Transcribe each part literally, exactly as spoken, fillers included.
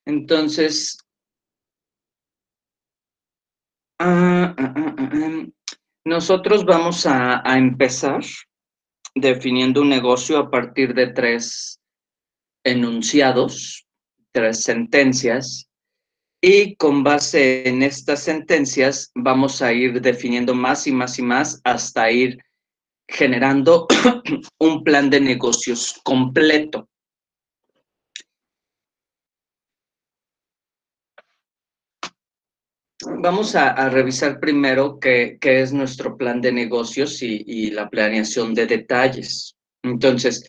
Entonces, ah, ah, ah, ah, ah, nosotros vamos a, a empezar definiendo un negocio a partir de tres enunciados, tres sentencias, y con base en estas sentencias vamos a ir definiendo más y más y más hasta ir generando un plan de negocios completo. Vamos a, a revisar primero qué, qué, es nuestro plan de negocios y, y la planeación de detalles. Entonces,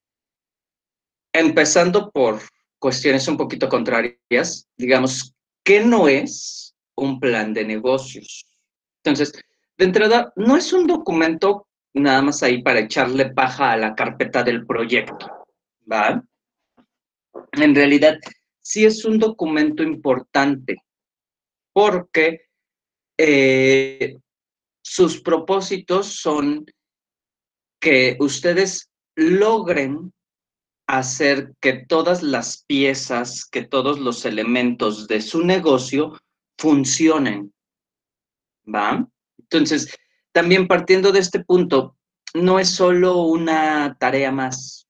empezando por cuestiones un poquito contrarias, digamos, ¿qué no es un plan de negocios? Entonces, de entrada, no es un documento nada más ahí para echarle paja a la carpeta del proyecto, ¿va? En realidad, sí es un documento importante porque eh, sus propósitos son que ustedes logren hacer que todas las piezas, que todos los elementos de su negocio funcionen, ¿va? Entonces, también partiendo de este punto, no es solo una tarea más,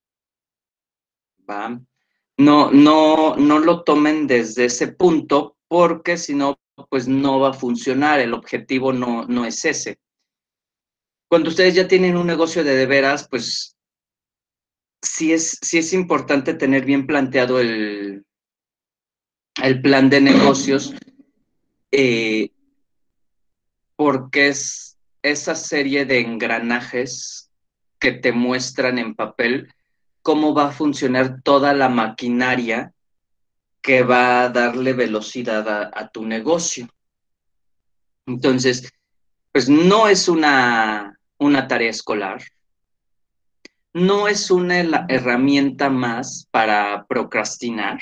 ¿va? No, no, no lo tomen desde ese punto porque si no, pues no va a funcionar, el objetivo no, no es ese. Cuando ustedes ya tienen un negocio de de veras, pues sí es, sí es importante tener bien planteado el, el plan de negocios, eh, porque es esa serie de engranajes que te muestran en papel cómo va a funcionar toda la maquinaria que va a darle velocidad a, a tu negocio. Entonces, pues no es una, una tarea escolar, no es una herramienta más para procrastinar.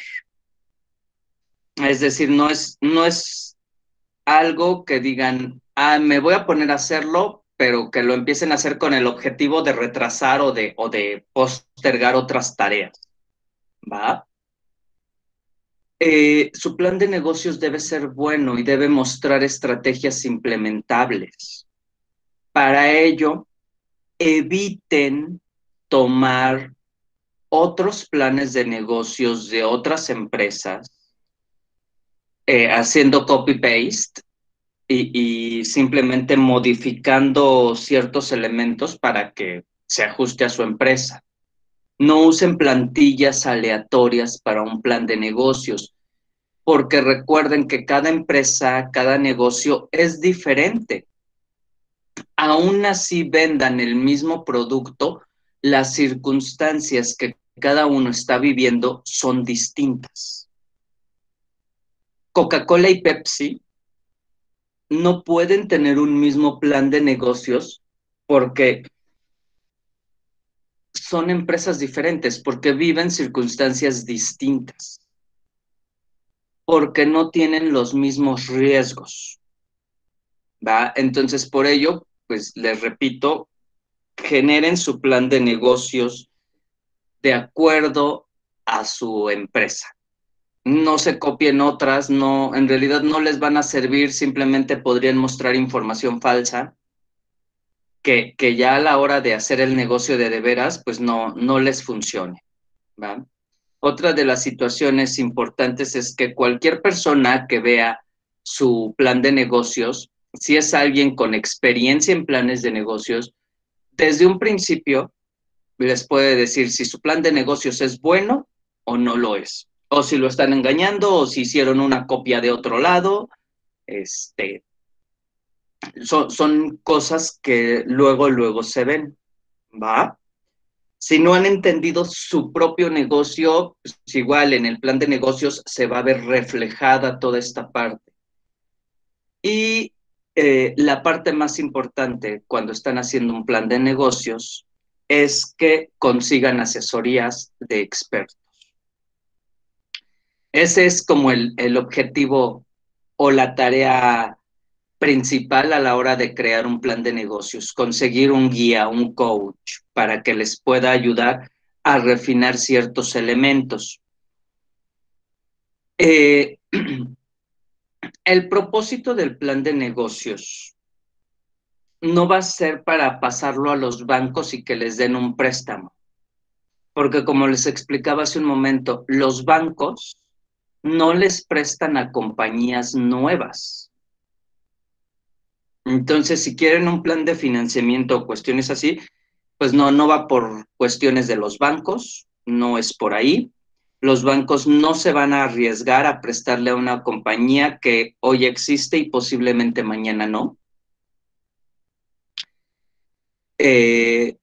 Es decir, no es, no es algo que digan, ah, me voy a poner a hacerlo, pero que lo empiecen a hacer con el objetivo de retrasar o de, o de postergar otras tareas, ¿va? Eh, su plan de negocios debe ser bueno y debe mostrar estrategias implementables. Para ello, eviten tomar otros planes de negocios de otras empresas, eh, haciendo copy-paste y, y simplemente modificando ciertos elementos para que se ajuste a su empresa. No usen plantillas aleatorias para un plan de negocios, porque recuerden que cada empresa, cada negocio es diferente. Aún así vendan el mismo producto, las circunstancias que cada uno está viviendo son distintas. Coca-Cola y Pepsi no pueden tener un mismo plan de negocios porque son empresas diferentes, porque viven circunstancias distintas, porque no tienen los mismos riesgos, ¿va? Entonces, por ello, pues les repito, generen su plan de negocios de acuerdo a su empresa. No se copien otras, no, en realidad no les van a servir, simplemente podrían mostrar información falsa que, que ya a la hora de hacer el negocio de de veras, pues no, no les funcione, ¿va? Otra de las situaciones importantes es que cualquier persona que vea su plan de negocios, si es alguien con experiencia en planes de negocios, desde un principio les puede decir si su plan de negocios es bueno o no lo es, o si lo están engañando, o si hicieron una copia de otro lado. Este, son, son cosas que luego, luego se ven, ¿va? Si no han entendido su propio negocio, pues igual en el plan de negocios se va a ver reflejada toda esta parte. Y eh, la parte más importante cuando están haciendo un plan de negocios es que consigan asesorías de expertos. Ese es como el, el objetivo o la tarea principal a la hora de crear un plan de negocios, conseguir un guía, un coach, para que les pueda ayudar a refinar ciertos elementos. Eh, el propósito del plan de negocios no va a ser para pasarlo a los bancos y que les den un préstamo, porque como les explicaba hace un momento, los bancos no les prestan a compañías nuevas. Entonces, si quieren un plan de financiamiento o cuestiones así, pues no, no va por cuestiones de los bancos, no es por ahí. Los bancos no se van a arriesgar a prestarle a una compañía que hoy existe y posiblemente mañana no. Eh,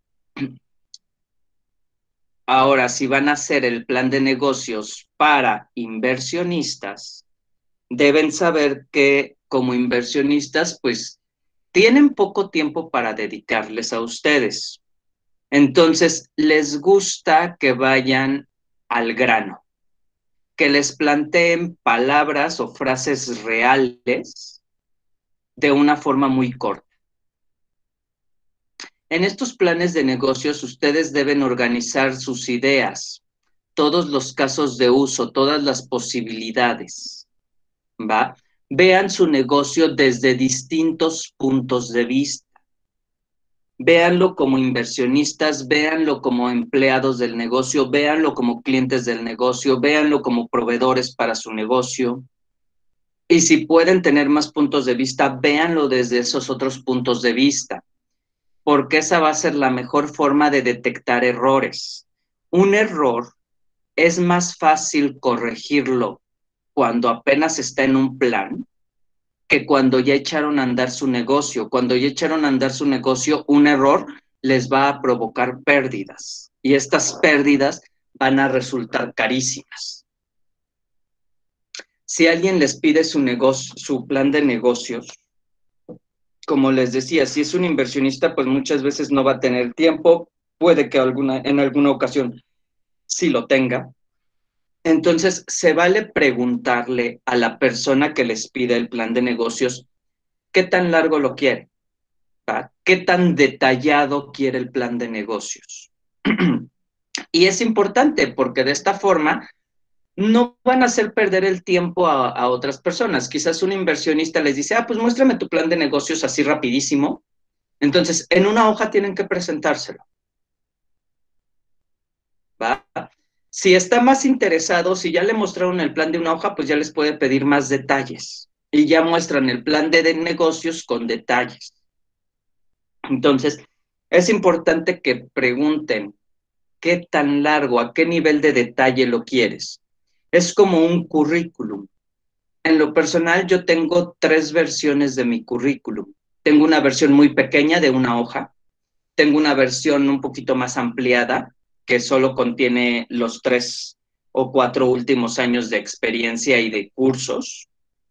ahora, si van a hacer el plan de negocios para inversionistas, deben saber que como inversionistas, pues tienen poco tiempo para dedicarles a ustedes. Entonces, les gusta que vayan al grano, que les planteen palabras o frases reales de una forma muy corta. En estos planes de negocios, ustedes deben organizar sus ideas, todos los casos de uso, todas las posibilidades, ¿va? Vean su negocio desde distintos puntos de vista. Véanlo como inversionistas, véanlo como empleados del negocio, véanlo como clientes del negocio, véanlo como proveedores para su negocio. Y si pueden tener más puntos de vista, véanlo desde esos otros puntos de vista, porque esa va a ser la mejor forma de detectar errores. Un error es más fácil corregirlo cuando apenas está en un plan que cuando ya echaron a andar su negocio. Cuando ya echaron a andar su negocio, un error les va a provocar pérdidas y estas pérdidas van a resultar carísimas. Si alguien les pide su negocio, su plan de negocios, como les decía, si es un inversionista, pues muchas veces no va a tener tiempo, puede que alguna, en alguna ocasión sí lo tenga. Entonces, se vale preguntarle a la persona que les pide el plan de negocios qué tan largo lo quiere. ¿Va? ¿Qué tan detallado quiere el plan de negocios? Y es importante porque de esta forma no van a hacer perder el tiempo a, a otras personas. Quizás un inversionista les dice, ah, pues muéstrame tu plan de negocios así rapidísimo. Entonces, en una hoja tienen que presentárselo. ¿Va? Si está más interesado, si ya le mostraron el plan de una hoja, pues ya les puede pedir más detalles. Y ya muestran el plan de, de negocios con detalles. Entonces, es importante que pregunten qué tan largo, a qué nivel de detalle lo quieres. Es como un currículum. En lo personal, yo tengo tres versiones de mi currículum. Tengo una versión muy pequeña de una hoja, tengo una versión un poquito más ampliada, que solo contiene los tres o cuatro últimos años de experiencia y de cursos,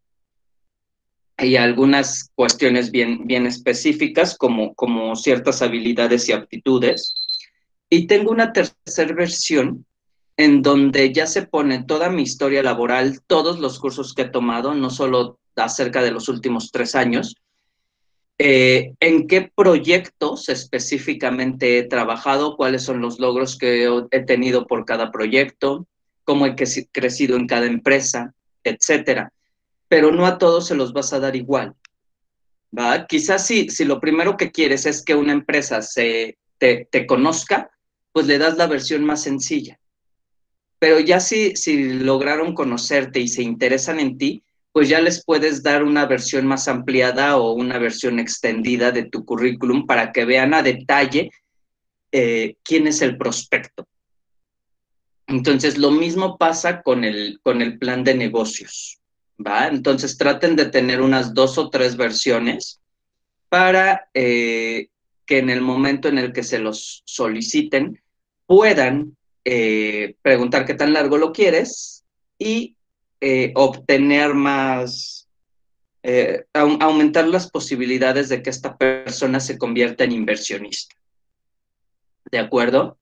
y algunas cuestiones bien, bien específicas, como, como ciertas habilidades y aptitudes. Y tengo una tercera versión en donde ya se pone toda mi historia laboral, todos los cursos que he tomado, no solo acerca de los últimos tres años, eh, en qué proyectos específicamente he trabajado, cuáles son los logros que he tenido por cada proyecto, cómo he crecido en cada empresa, etcétera. Pero no a todos se los vas a dar igual, ¿va? Quizás si, si lo primero que quieres es que una empresa se, te, te conozca, pues le das la versión más sencilla. Pero ya si, si lograron conocerte y se interesan en ti, pues ya les puedes dar una versión más ampliada o una versión extendida de tu currículum para que vean a detalle eh, quién es el prospecto. Entonces, lo mismo pasa con el, con el plan de negocios, ¿va? Entonces, traten de tener unas dos o tres versiones para eh, que en el momento en el que se los soliciten puedan eh, preguntar qué tan largo lo quieres y eh, obtener más, eh, au aumentar las posibilidades de que esta persona se convierta en inversionista. ¿De acuerdo?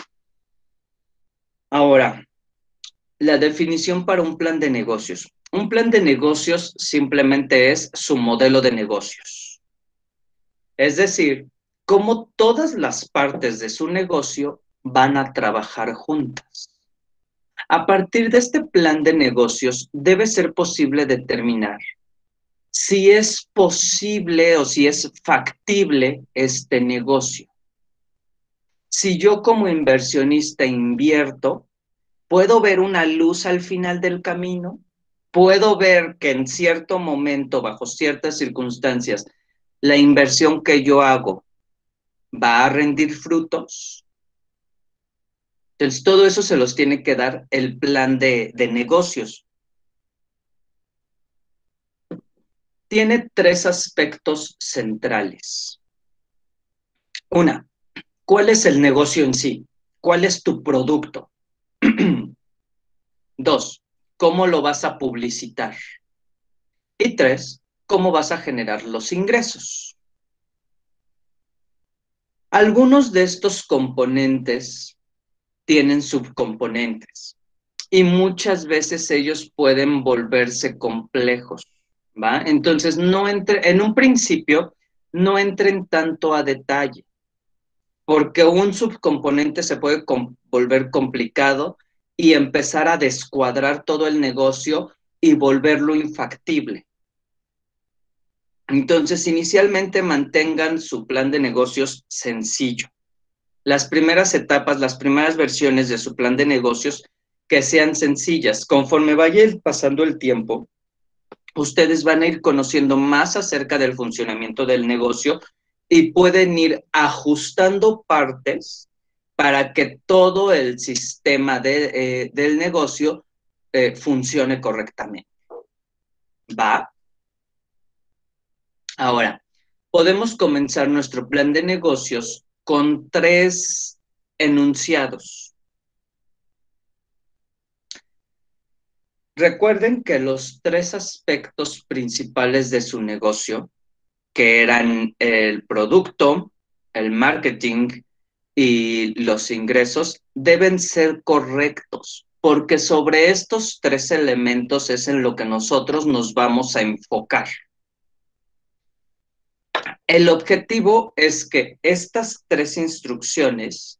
Ahora, la definición para un plan de negocios. Un plan de negocios simplemente es su modelo de negocios. Es decir, cómo todas las partes de su negocio van a trabajar juntas. A partir de este plan de negocios, debe ser posible determinar si es posible o si es factible este negocio. Si yo como inversionista invierto, ¿puedo ver una luz al final del camino? ¿Puedo ver que en cierto momento, bajo ciertas circunstancias, la inversión que yo hago va a rendir frutos? Entonces, todo eso se los tiene que dar el plan de, de negocios. Tiene tres aspectos centrales. Una, ¿cuál es el negocio en sí? ¿Cuál es tu producto? Dos, ¿cómo lo vas a publicitar? Y tres, ¿cómo vas a generar los ingresos? Algunos de estos componentes tienen subcomponentes y muchas veces ellos pueden volverse complejos, ¿va? Entonces, no entre, en un principio, no entren tanto a detalle, porque un subcomponente se puede com- volver complicado y empezar a descuadrar todo el negocio y volverlo infactible. Entonces, inicialmente mantengan su plan de negocios sencillo. Las primeras etapas, las primeras versiones de su plan de negocios que sean sencillas. Conforme vaya pasando el tiempo, ustedes van a ir conociendo más acerca del funcionamiento del negocio y pueden ir ajustando partes para que todo el sistema de, eh, del negocio eh, funcione correctamente. ¿Va? Ahora, podemos comenzar nuestro plan de negocios con tres enunciados. Recuerden que los tres aspectos principales de su negocio, que eran el producto, el marketing y los ingresos, deben ser correctos, porque sobre estos tres elementos es en lo que nosotros nos vamos a enfocar. El objetivo es que estas tres instrucciones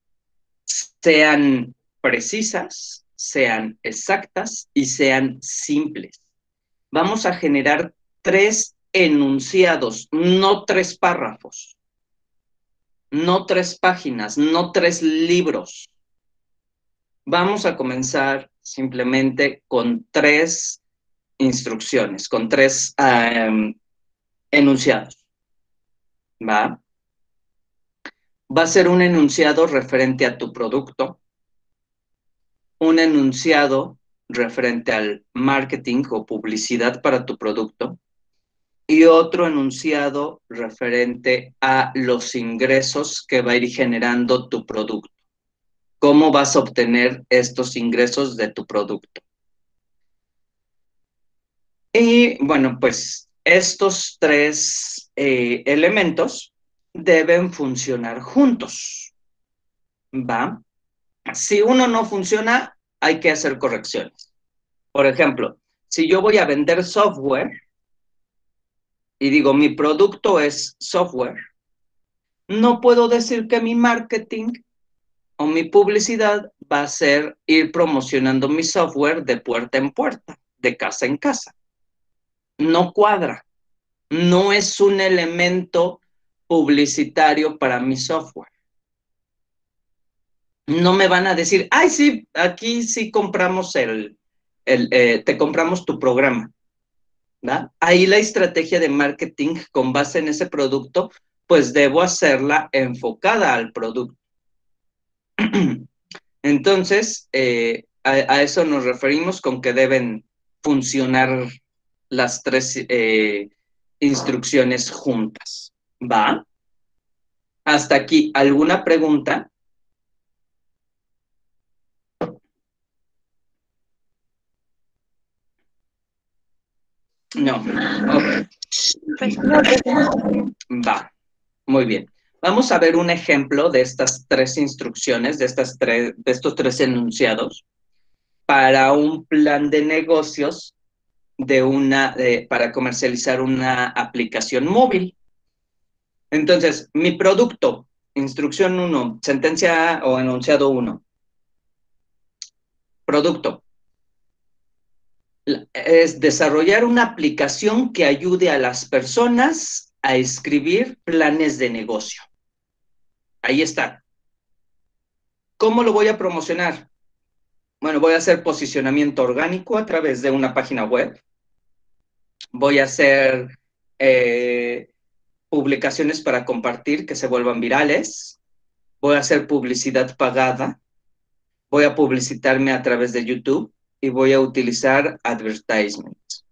sean precisas, sean exactas y sean simples. Vamos a generar tres enunciados, no tres párrafos, no tres páginas, no tres libros. Vamos a comenzar simplemente con tres instrucciones, con tres um, enunciados. ¿Va? Va a ser un enunciado referente a tu producto, un enunciado referente al marketing o publicidad para tu producto y otro enunciado referente a los ingresos que va a ir generando tu producto. ¿Cómo vas a obtener estos ingresos de tu producto? Y bueno, pues estos tres eh, elementos deben funcionar juntos, ¿va? Si uno no funciona, hay que hacer correcciones. Por ejemplo, si yo voy a vender software y digo, mi producto es software, no puedo decir que mi marketing o mi publicidad va a ser ir promocionando mi software de puerta en puerta, de casa en casa. No cuadra. No es un elemento publicitario para mi software. No me van a decir, ay, sí, aquí sí compramos el, el eh, te compramos tu programa, ¿verdad? Ahí la estrategia de marketing con base en ese producto, pues debo hacerla enfocada al producto. Entonces, eh, a, a, eso nos referimos con que deben funcionar las tres eh, instrucciones juntas, ¿va? Hasta aquí, ¿alguna pregunta? No. Okay. Va, muy bien. Vamos a ver un ejemplo de estas tres instrucciones, de, estas tres, de estos tres enunciados, para un plan de negocios de una, de, para comercializar una aplicación móvil. Entonces, mi producto, instrucción uno, sentencia o enunciado uno. Producto. Es desarrollar una aplicación que ayude a las personas a escribir planes de negocio. Ahí está. ¿Cómo lo voy a promocionar? Bueno, voy a hacer posicionamiento orgánico a través de una página web. Voy a hacer eh, publicaciones para compartir que se vuelvan virales. Voy a hacer publicidad pagada. Voy a publicitarme a través de YouTube y voy a utilizar advertisements.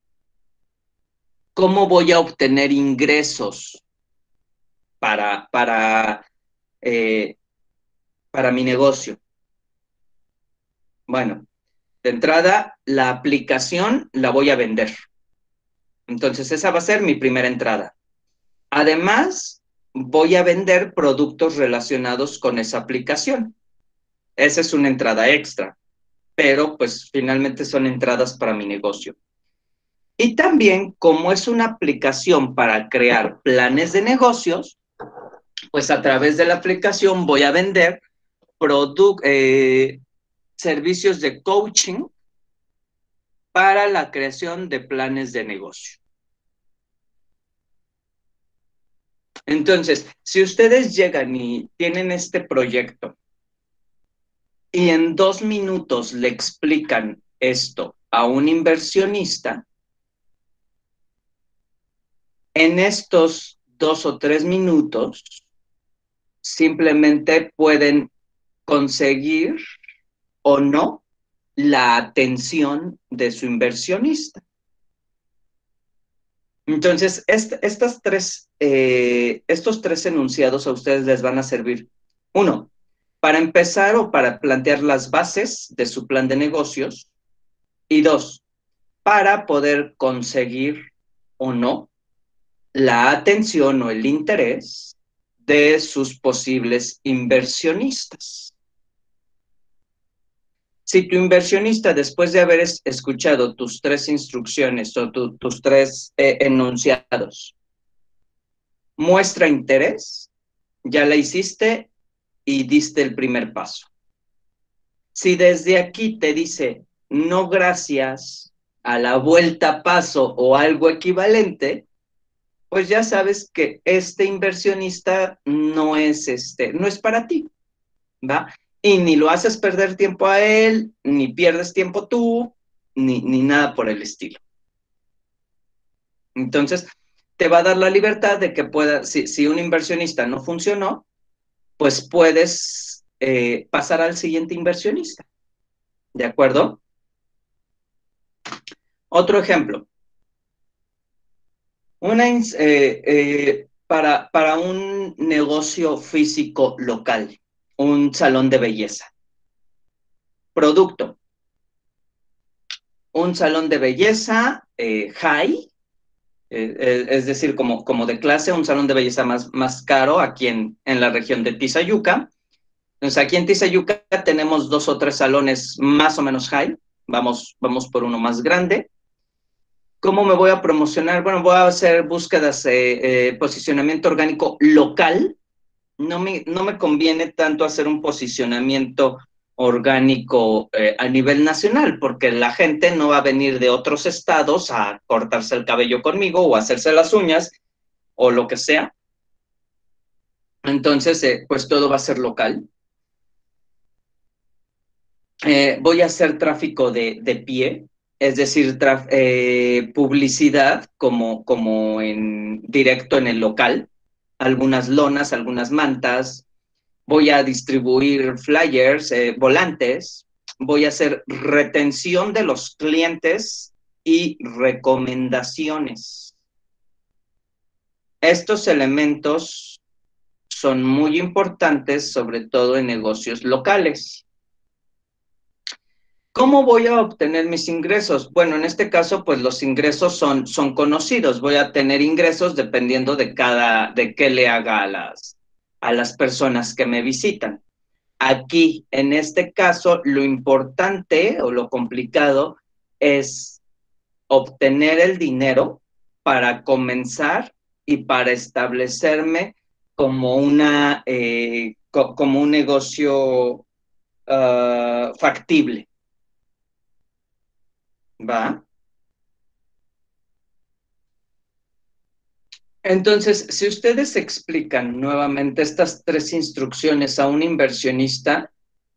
¿Cómo voy a obtener ingresos para, para, eh, para mi negocio? Bueno, de entrada, la aplicación la voy a vender. Entonces, esa va a ser mi primera entrada. Además, voy a vender productos relacionados con esa aplicación. Esa es una entrada extra, pero pues finalmente son entradas para mi negocio. Y también, como es una aplicación para crear planes de negocios, pues a través de la aplicación voy a vender eh, servicios de coaching para la creación de planes de negocio. Entonces, si ustedes llegan y tienen este proyecto y en dos minutos le explican esto a un inversionista, en estos dos o tres minutos simplemente pueden conseguir o no la atención de su inversionista. Entonces, est estas tres, eh, estos tres enunciados a ustedes les van a servir. Uno, para empezar o para plantear las bases de su plan de negocios. Y dos, para poder conseguir o no la atención o el interés de sus posibles inversionistas. Si tu inversionista, después de haber es escuchado tus tres instrucciones o tu, tus tres eh, enunciados, muestra interés, ya la hiciste y diste el primer paso. Si desde aquí te dice, no gracias, a la vuelta paso o algo equivalente, pues ya sabes que este inversionista no es, este, no es para ti, ¿va? Y ni lo haces perder tiempo a él, ni pierdes tiempo tú, ni, ni nada por el estilo. Entonces, te va a dar la libertad de que pueda, si, si un inversionista no funcionó, pues puedes eh, pasar al siguiente inversionista. ¿De acuerdo? Otro ejemplo. Una, eh, eh, para, para un negocio físico local, un salón de belleza. Producto. Un salón de belleza eh, high, eh, es decir, como, como de clase, un salón de belleza más, más caro aquí en, en la región de Tizayuca. Entonces, aquí en Tizayuca tenemos dos o tres salones más o menos high. Vamos, vamos por uno más grande. ¿Cómo me voy a promocionar? Bueno, voy a hacer búsquedas, eh, eh, posicionamiento orgánico local. No me, no me conviene tanto hacer un posicionamiento orgánico eh, a nivel nacional, porque la gente no va a venir de otros estados a cortarse el cabello conmigo o a hacerse las uñas o lo que sea. Entonces, eh, pues todo va a ser local. Eh, voy a hacer tráfico de, de pie, es decir, eh, publicidad como, como en directo en el local, algunas lonas, algunas mantas, voy a distribuir flyers, eh, volantes, voy a hacer retención de los clientes y recomendaciones. Estos elementos son muy importantes, sobre todo en negocios locales. ¿Cómo voy a obtener mis ingresos? Bueno, en este caso, pues los ingresos son, son conocidos. Voy a tener ingresos dependiendo de cada, de qué le haga a las, a las personas que me visitan. Aquí, en este caso, lo importante o lo complicado es obtener el dinero para comenzar y para establecerme como, una, eh, co como un negocio uh, factible. ¿Va? Entonces, si ustedes explican nuevamente estas tres instrucciones a un inversionista,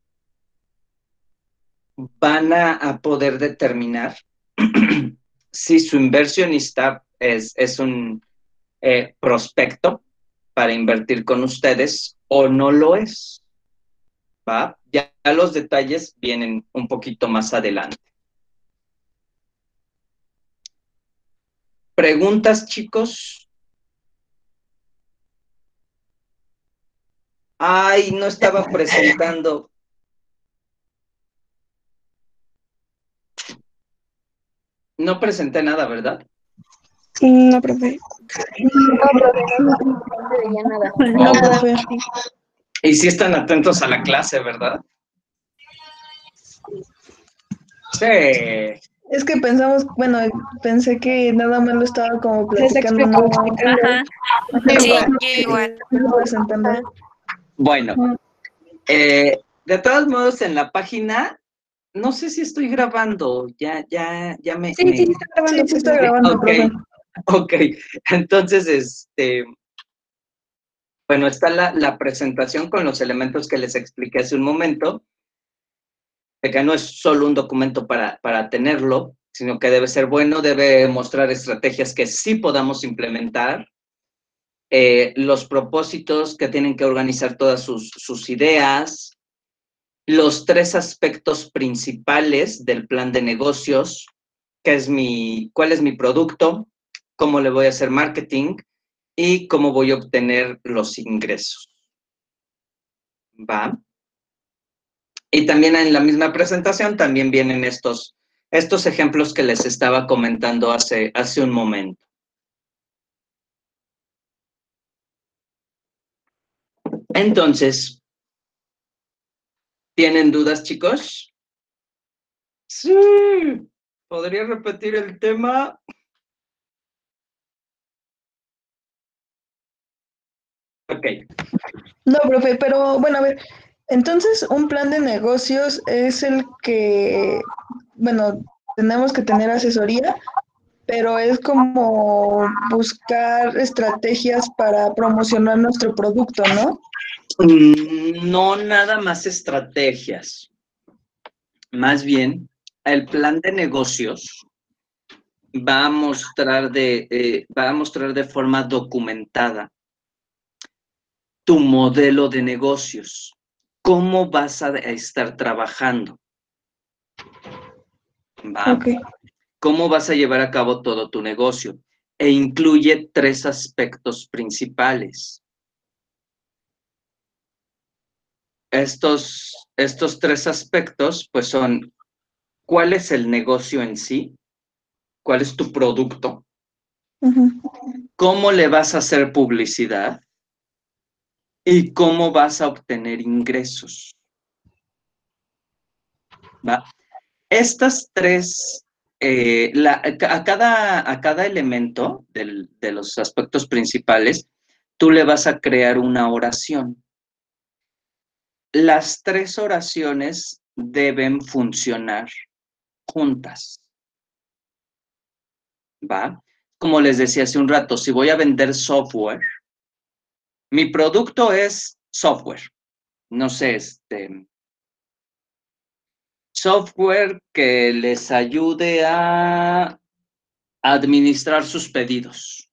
van a, a poder determinar si su inversionista es, es un eh, prospecto para invertir con ustedes o no lo es. ¿Va? Ya los detalles vienen un poquito más adelante. ¿Preguntas, chicos? Ay, no estaba presentando. No presenté nada, ¿verdad? No, profe. No, profe, no, no se veía nada. No, profe. Y sí están atentos a la clase, ¿verdad? Sí. Es que pensamos, bueno, pensé que nada más lo estaba como platicando, no explicando. Ajá. Sí, yo igual. No presentando. Bueno, eh, de todos modos, en la página, no sé si estoy grabando, ya, ya, ya me... Sí, me... sí, está grabando. Sí, sí está grabando, Ok, profe. ok, entonces, este, bueno, está la, la presentación con los elementos que les expliqué hace un momento, de que no es solo un documento para, para tenerlo, sino que debe ser bueno, debe mostrar estrategias que sí podamos implementar, eh, los propósitos que tienen que organizar todas sus, sus ideas, los tres aspectos principales del plan de negocios, que es mi, cuál es mi producto, cómo le voy a hacer marketing y cómo voy a obtener los ingresos. ¿Va? Y también en la misma presentación también vienen estos, estos ejemplos que les estaba comentando hace, hace un momento. Entonces, ¿tienen dudas, chicos? Sí. ¿Podría repetir el tema? Ok. No, profe, pero bueno, a ver, entonces un plan de negocios es el que, bueno, tenemos que tener asesoría, pero es como buscar estrategias para promocionar nuestro producto, ¿no? No nada más estrategias. Más bien, el plan de negocios va a mostrar de, eh, va a mostrar de forma documentada tu modelo de negocios, cómo vas a estar trabajando, ¿va? Ok. Cómo vas a llevar a cabo todo tu negocio, e incluye tres aspectos principales. Estos, estos tres aspectos, pues son, ¿cuál es el negocio en sí? ¿Cuál es tu producto? Ujú. ¿Cómo le vas a hacer publicidad? ¿Y cómo vas a obtener ingresos? ¿Va? Estas tres, eh, la, a, cada, a cada elemento del, de los aspectos principales, tú le vas a crear una oración. Las tres oraciones deben funcionar juntas. ¿Va? Como les decía hace un rato, si voy a vender software, mi producto es software. No sé, este, software que les ayude a administrar sus pedidos.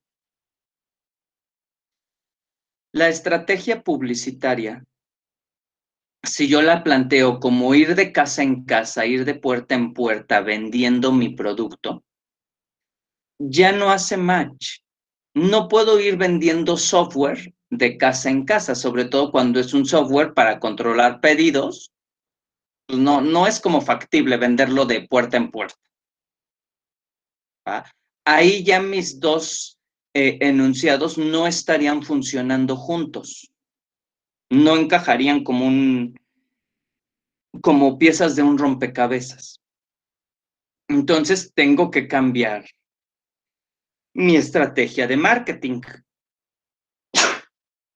La estrategia publicitaria, si yo la planteo como ir de casa en casa, ir de puerta en puerta vendiendo mi producto, ya no hace match. No puedo ir vendiendo software de casa en casa, sobre todo cuando es un software para controlar pedidos. Pues no, no es como factible venderlo de puerta en puerta. ¿Va? Ahí ya mis dos eh, enunciados no estarían funcionando juntos. No encajarían como un, como piezas de un rompecabezas. Entonces tengo que cambiar mi estrategia de marketing.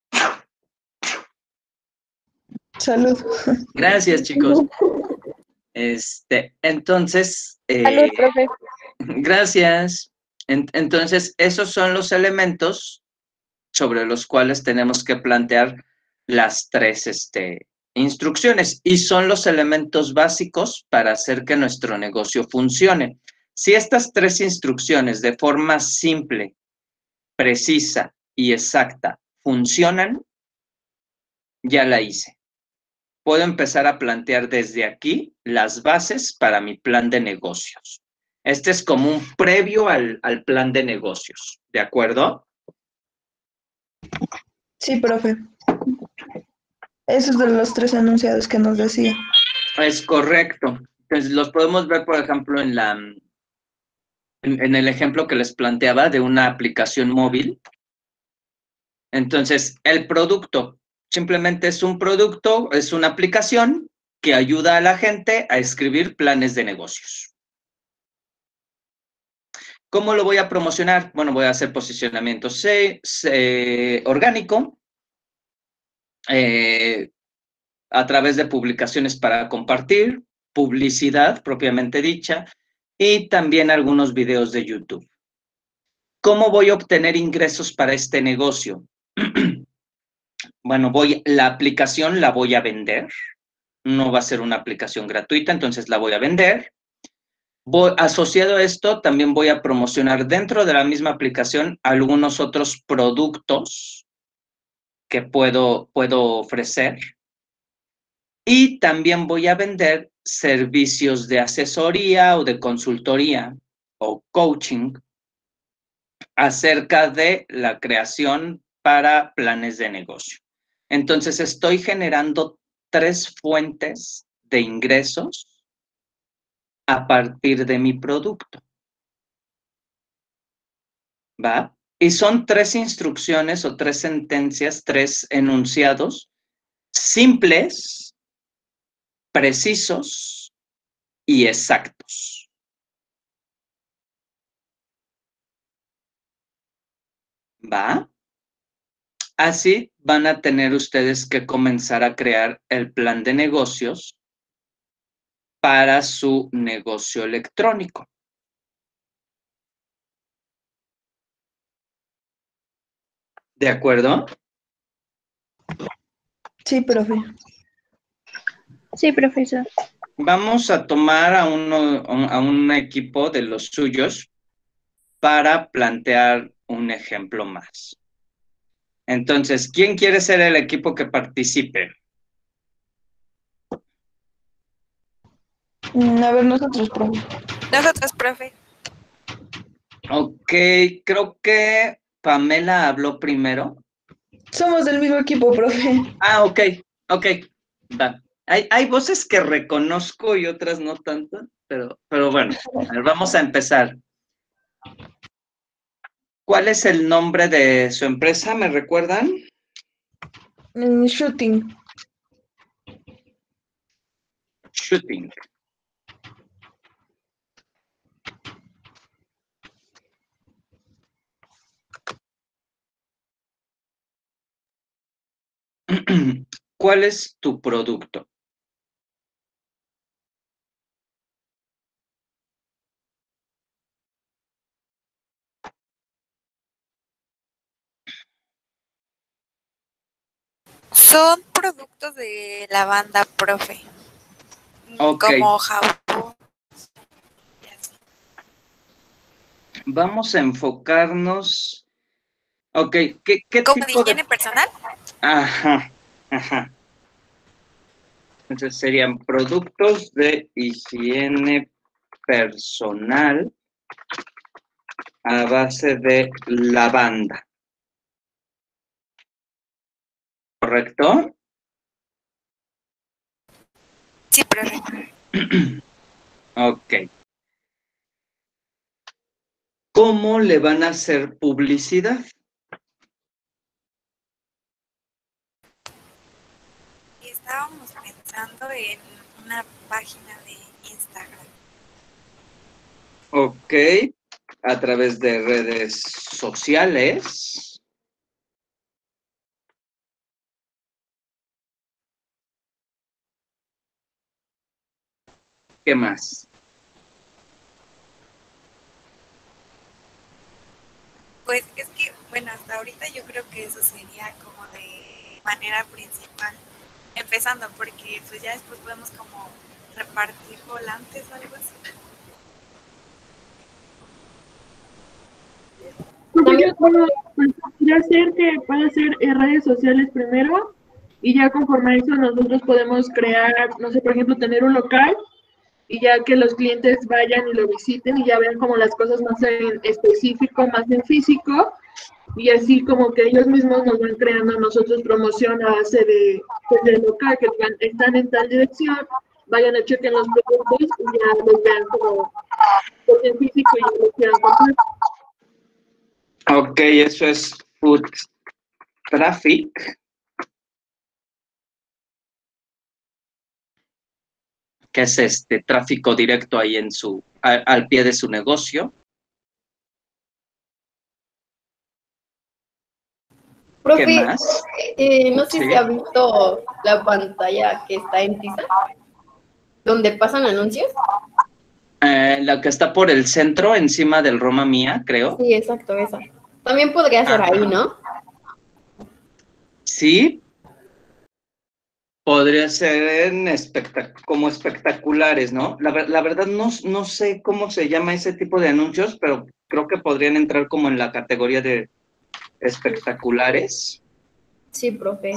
Salud. Gracias, chicos. Este, entonces, eh, Salud, profe. gracias. En- entonces, esos son los elementos sobre los cuales tenemos que plantear las tres este, instrucciones y son los elementos básicos para hacer que nuestro negocio funcione. Si estas tres instrucciones de forma simple, precisa y exacta funcionan, ya la hice. Puedo empezar a plantear desde aquí las bases para mi plan de negocios. Este es como un previo al, al plan de negocios, ¿de acuerdo? Sí, profe. Esos de los tres enunciados que nos decía. Es correcto. Entonces, los podemos ver, por ejemplo, en, la, en, en el ejemplo que les planteaba de una aplicación móvil. Entonces, el producto simplemente es un producto, es una aplicación que ayuda a la gente a escribir planes de negocios. ¿Cómo lo voy a promocionar? Bueno, voy a hacer posicionamiento se, se, orgánico eh, a través de publicaciones para compartir, publicidad propiamente dicha y también algunos videos de YouTube. ¿Cómo voy a obtener ingresos para este negocio? Bueno, voy, la aplicación la voy a vender. No va a ser una aplicación gratuita, entonces la voy a vender. Voy, asociado a esto, también voy a promocionar dentro de la misma aplicación algunos otros productos que puedo, puedo ofrecer. Y también voy a vender servicios de asesoría o de consultoría o coaching acerca de la creación para planes de negocio. Entonces, estoy generando tres fuentes de ingresos a partir de mi producto. ¿Va? Y son tres instrucciones o tres sentencias, tres enunciados simples, precisos y exactos. ¿Va? Así van a tener ustedes que comenzar a crear el plan de negocios para su negocio electrónico. ¿De acuerdo? Sí, profe. Sí, profesor. Vamos a tomar a, uno, a un equipo de los suyos para plantear un ejemplo más. Entonces, ¿quién quiere ser el equipo que participe? Mm, A ver, nosotros, profe. Nosotros, profe. Ok, creo que Pamela habló primero. Somos del mismo equipo, profe. Ah, ok, ok, va. Hay, hay voces que reconozco y otras no tanto, pero, pero bueno, a ver, vamos a empezar. ¿Cuál es el nombre de su empresa? ¿Me recuerdan? Mm, Shooting. Shooting. ¿Cuál es tu producto? Son productos de la banda, profe. Ok. Como jabón. Vamos a enfocarnos. Ok, ¿qué, qué ¿Como de tipo de...? higiene personal? Ajá, ajá. Entonces serían productos de higiene personal a base de lavanda. ¿Correcto? Sí, profe. Ok. ¿Cómo le van a hacer publicidad? Estábamos pensando en una página de Instagram. Ok. A través de redes sociales. ¿Qué más? Pues es que, bueno, hasta ahorita yo creo que eso sería como de manera principal, empezando, porque pues ya después podemos como repartir volantes o algo así. Pues También yo puedo pues, podría ser que puede ser en redes sociales primero y ya conforme a eso nosotros podemos crear, no sé, por ejemplo, tener un local y ya que los clientes vayan y lo visiten y ya vean como las cosas más en específico, más en físico y así como que ellos mismos nos van creando a nosotros promoción a base de, pues, del local, que digan, están en tal dirección, vayan a chequen los productos y ya los vean como pues, en físico y ya los quieran comprar. Ok, eso es food traffic. Que es este tráfico directo ahí en su, a, al pie de su negocio. ¿Qué profe, más? eh, no sé Sí. si ha visto la pantalla que está en Tiza, donde pasan anuncios. Eh, la que está por el centro, encima del Roma Mía, creo. Sí, exacto, esa. También podría ser Ajá. ahí, ¿no? Sí, podría ser en espectac- como espectaculares, ¿no? La, ver- la verdad no, no sé cómo se llama ese tipo de anuncios, pero creo que podrían entrar como en la categoría de espectaculares. Sí, profe.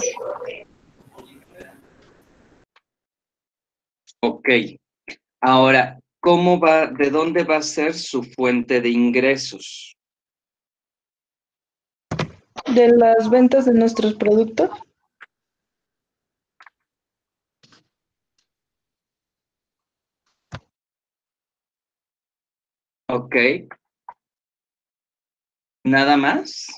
Ok. Ahora, ¿cómo va, de dónde va a ser su fuente de ingresos? De las ventas de nuestros productos. Ok. ¿Nada más?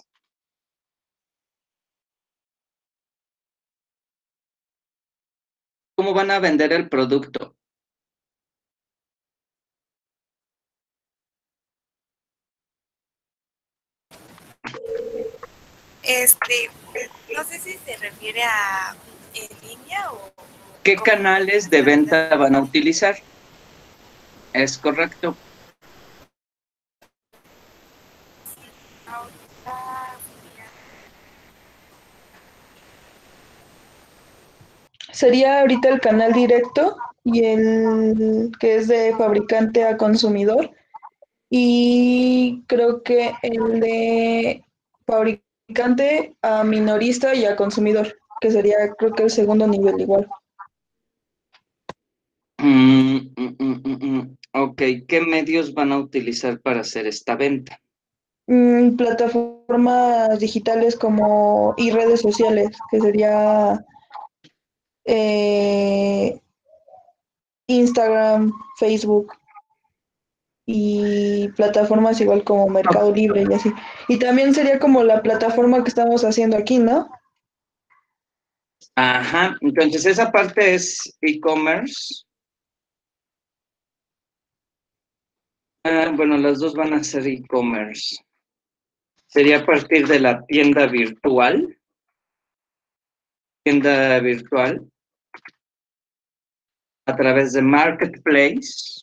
¿Cómo van a vender el producto? Este, no sé si se refiere a en línea o ¿Qué como canales de nuestra tienda venta van a física. utilizar? ¿Es correcto? Ahorita sería- Sería ahorita el canal directo y el que es de fabricante a consumidor. Y creo que el de fabricante a minorista y a consumidor, que sería creo que el segundo nivel igual. Mm, mm, mm, mm, mm. Ok, ¿qué medios van a utilizar para hacer esta venta? Mm, plataformas digitales como y redes sociales, que sería eh, Instagram, Facebook y plataformas igual como Mercado Libre y así. Y también sería como la plataforma que estamos haciendo aquí, ¿no? Ajá, entonces esa parte es e-commerce. Ah, bueno, las dos van a ser e-commerce. Sería a partir de la tienda virtual. Tienda virtual a través de Marketplace.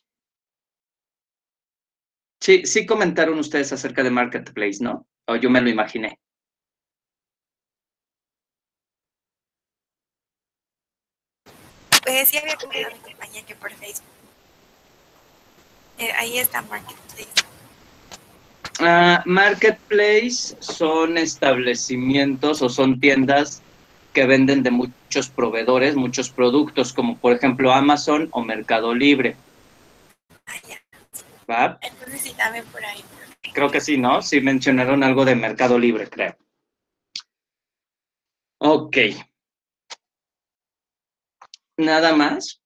Sí, sí comentaron ustedes acerca de Marketplace, ¿no? O yo me lo imaginé. Pues sí había comentado mi compañía que por Facebook. Eh, ahí está Marketplace. Uh, Marketplace son establecimientos o son tiendas que venden de muchos proveedores, muchos productos, como por ejemplo Amazon o Mercado Libre. Ah, ya. ¿Va? Entonces sí, también por ahí. Creo que sí, ¿no? Sí mencionaron algo de Mercado Libre, creo. Ok. ¿Nada más?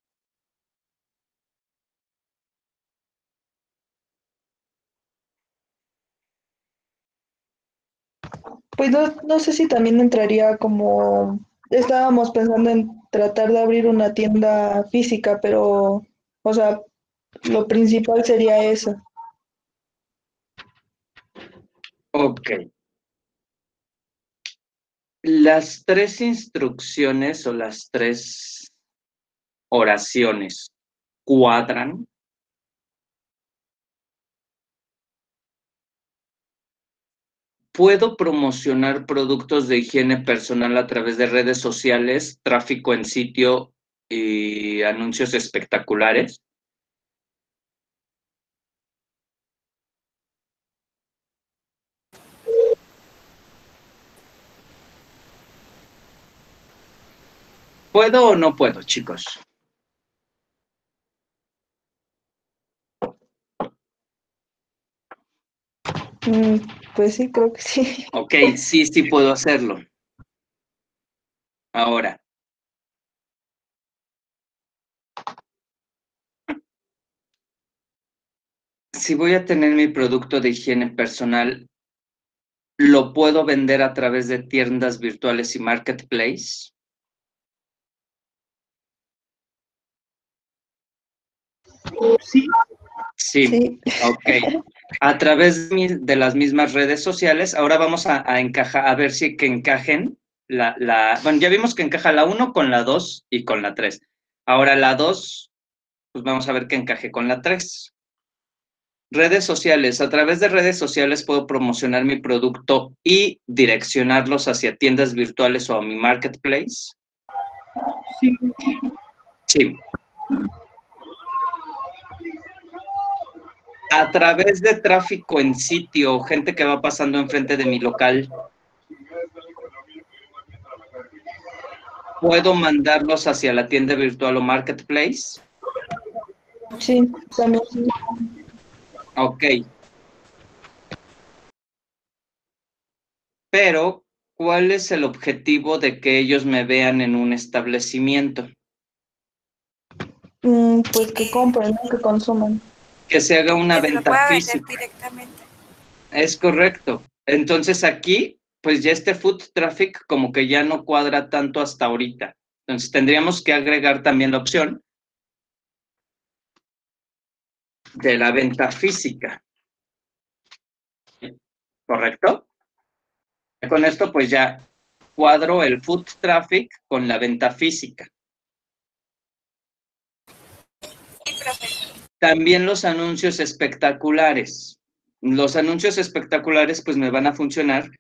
Pues no, no sé si también entraría como, estábamos pensando en tratar de abrir una tienda física, pero, o sea, lo principal sería eso. Ok. Las tres instrucciones o las tres oraciones cuadran. ¿Puedo promocionar productos de higiene personal a través de redes sociales, tráfico en sitio y anuncios espectaculares? ¿Puedo o no puedo, chicos? Mm, pues sí, creo que sí. Ok, sí, sí puedo hacerlo. Ahora, si voy a tener mi producto de higiene personal, ¿lo puedo vender a través de tiendas virtuales y marketplace? Sí, Sí, Sí. ok. A través de, mi- de las mismas redes sociales, ahora vamos a, a encajar, a ver si que encajen la, la, bueno, ya vimos que encaja la uno con la dos y con la tres. Ahora la dos, pues vamos a ver que encaje con la tres. Redes sociales. A través de redes sociales puedo promocionar mi producto y direccionarlos hacia tiendas virtuales o a mi marketplace. sí. Sí. A través de tráfico en sitio, gente que va pasando enfrente de mi local, ¿puedo mandarlos hacia la tienda virtual o marketplace? Sí, también. Ok. Pero, ¿cuál es el objetivo de que ellos me vean en un establecimiento? Mm, pues que Eh, compren, ¿no? Que consuman. Que se haga una que se lo venta pueda vender física. directamente. Es correcto. Entonces aquí, pues ya este foot traffic como que ya no cuadra tanto hasta ahorita. Entonces tendríamos que agregar también la opción de la venta física. ¿Correcto? Con esto pues ya cuadro el foot traffic con la venta física. Sí, profe. También los anuncios espectaculares. Los anuncios espectaculares pues me van a funcionar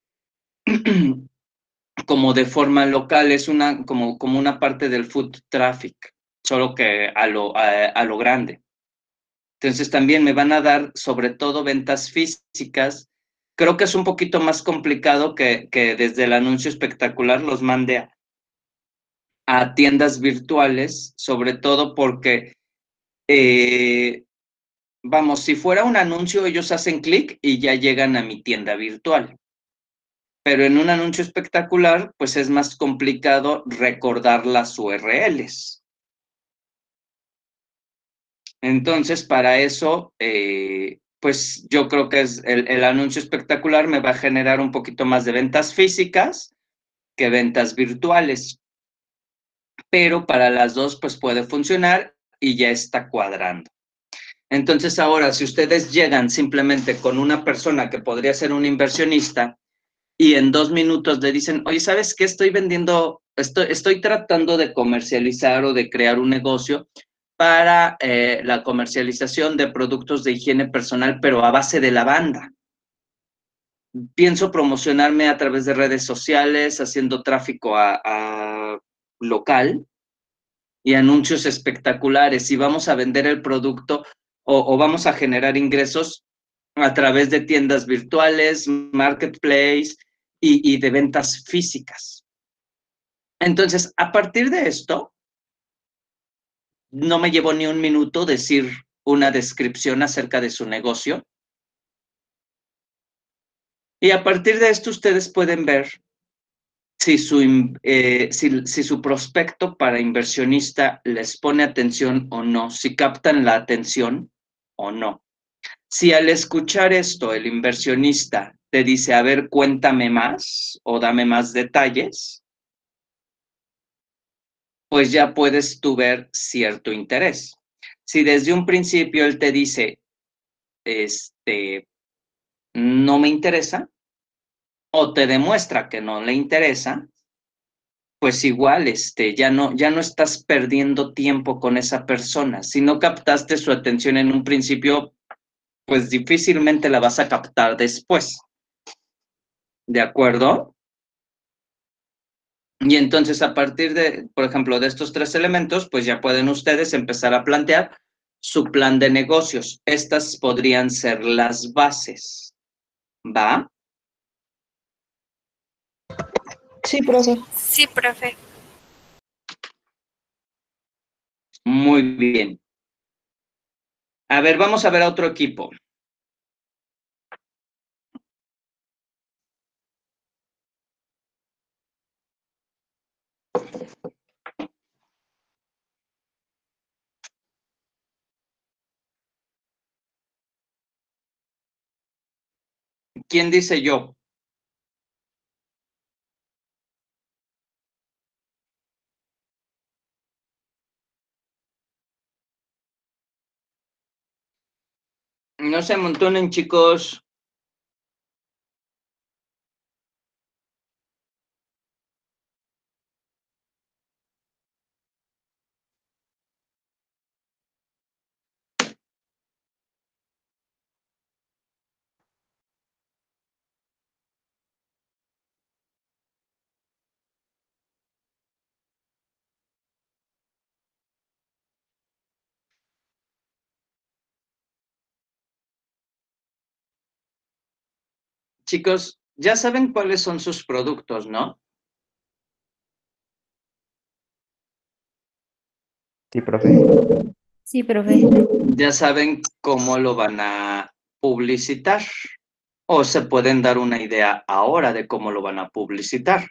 como de forma local, es una, como, como una parte del foot traffic, solo que a lo, a, a lo grande. Entonces también me van a dar sobre todo ventas físicas. Creo que es un poquito más complicado que, que desde el anuncio espectacular los mande a, a tiendas virtuales, sobre todo porque, eh, vamos, si fuera un anuncio, ellos hacen clic y ya llegan a mi tienda virtual. Pero en un anuncio espectacular, pues es más complicado recordar las U R Ls. Entonces, para eso, eh, pues yo creo que es el, el anuncio espectacular me va a generar un poquito más de ventas físicas que ventas virtuales. Pero para las dos, pues puede funcionar y ya está cuadrando. Entonces, ahora, si ustedes llegan simplemente con una persona que podría ser un inversionista y en dos minutos le dicen, oye, ¿sabes qué? Estoy vendiendo, estoy, estoy tratando de comercializar o de crear un negocio para eh, la comercialización de productos de higiene personal, pero a base de lavanda. Pienso promocionarme a través de redes sociales, haciendo tráfico a, a local y anuncios espectaculares y vamos a vender el producto o, o vamos a generar ingresos a través de tiendas virtuales, marketplace y, y de ventas físicas. Entonces, a partir de esto, no me llevó ni un minuto decir una descripción acerca de su negocio. Y a partir de esto, ustedes pueden ver si su, eh, si, si su prospecto para inversionista les pone atención o no, si captan la atención o no. Si al escuchar esto el inversionista te dice, a ver, cuéntame más o dame más detalles, pues ya puedes tú ver cierto interés. Si desde un principio él te dice, este, no me interesa, o te demuestra que no le interesa, pues igual, este, ya no, ya no estás perdiendo tiempo con esa persona. Si no captaste su atención en un principio, pues difícilmente la vas a captar después. ¿De acuerdo? Y entonces a partir de, por ejemplo, de estos tres elementos, pues ya pueden ustedes empezar a plantear su plan de negocios. Estas podrían ser las bases. ¿Va? Sí, profe. Sí, profe. Muy bien. A ver, vamos a ver a otro equipo. ¿Quién dice yo? No se amontonen, chicos. Chicos, ya saben cuáles son sus productos, ¿no? Sí, profe. Sí, profe. Ya saben cómo lo van a publicitar. O se pueden dar una idea ahora de cómo lo van a publicitar.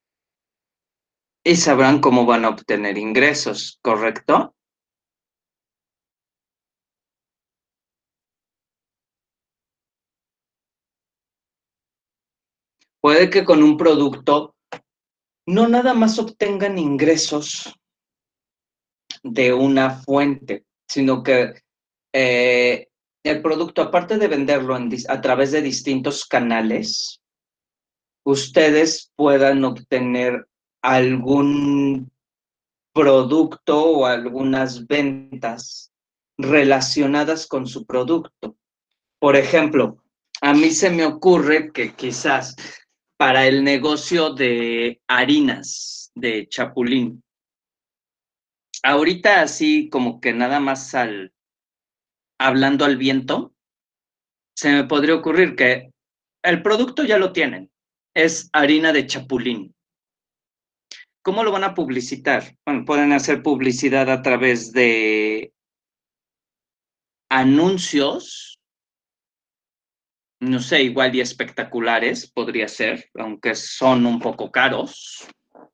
Y sabrán cómo van a obtener ingresos, ¿correcto? Puede que con un producto no nada más obtengan ingresos de una fuente, sino que eh, el producto, aparte de venderlo en, a través de distintos canales, ustedes puedan obtener algún producto o algunas ventas relacionadas con su producto. Por ejemplo, a mí se me ocurre que quizás para el negocio de harinas de Chapulín, ahorita así como que nada más al hablando al viento, se me podría ocurrir que el producto ya lo tienen, es harina de Chapulín. ¿Cómo lo van a publicitar? Bueno, pueden hacer publicidad a través de anuncios, no sé, igual y espectaculares, podría ser, aunque son un poco caros.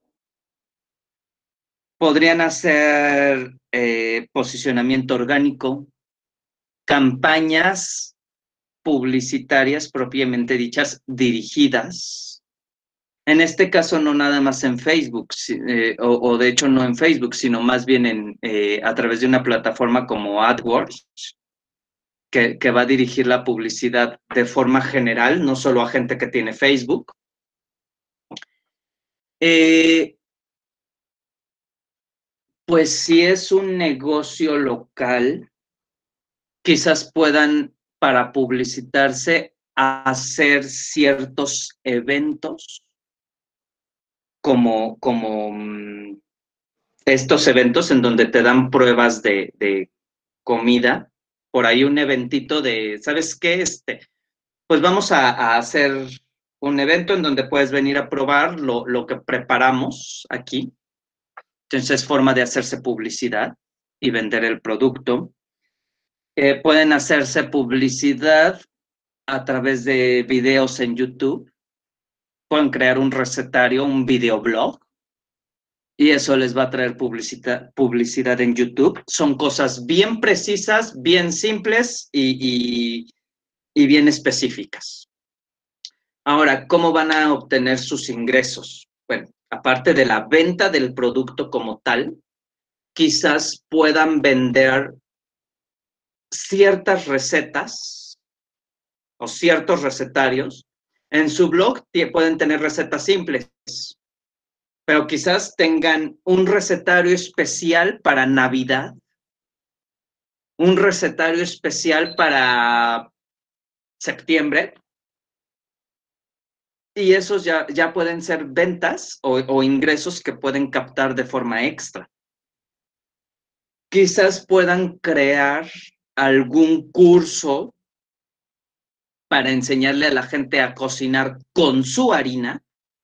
Podrían hacer eh, posicionamiento orgánico, campañas publicitarias propiamente dichas, dirigidas. En este caso, no nada más en Facebook, eh, o, o de hecho no en Facebook, sino más bien en, eh, a través de una plataforma como AdWords, que, que va a dirigir la publicidad de forma general, no solo a gente que tiene Facebook. Eh, pues si es un negocio local, quizás puedan, para publicitarse, hacer ciertos eventos, como, como um, estos eventos en donde te dan pruebas de, de comida. Por ahí un eventito de, ¿sabes qué? Este, pues vamos a, a hacer un evento en donde puedes venir a probar lo, lo que preparamos aquí. Entonces es forma de hacerse publicidad y vender el producto. Eh, pueden hacerse publicidad a través de videos en YouTube. Pueden crear un recetario, un videoblog, y eso les va a traer publicidad, publicidad en YouTube. Son cosas bien precisas, bien simples y, y, y bien específicas. Ahora, ¿cómo van a obtener sus ingresos? Bueno, aparte de la venta del producto como tal, quizás puedan vender ciertas recetas o ciertos recetarios. En su blog pueden tener recetas simples, pero quizás tengan un recetario especial para Navidad, un recetario especial para septiembre, y esos ya, ya pueden ser ventas o, o ingresos que pueden captar de forma extra. Quizás puedan crear algún curso para enseñarle a la gente a cocinar con su harina.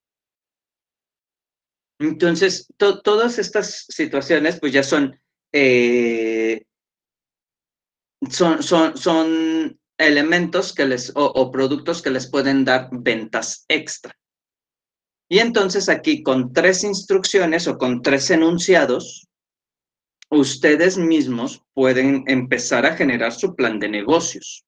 Entonces, to, todas estas situaciones pues ya son, eh, son, son, son elementos que les, o, o productos que les pueden dar ventas extra. Y entonces aquí con tres instrucciones o con tres enunciados, ustedes mismos pueden empezar a generar su plan de negocios.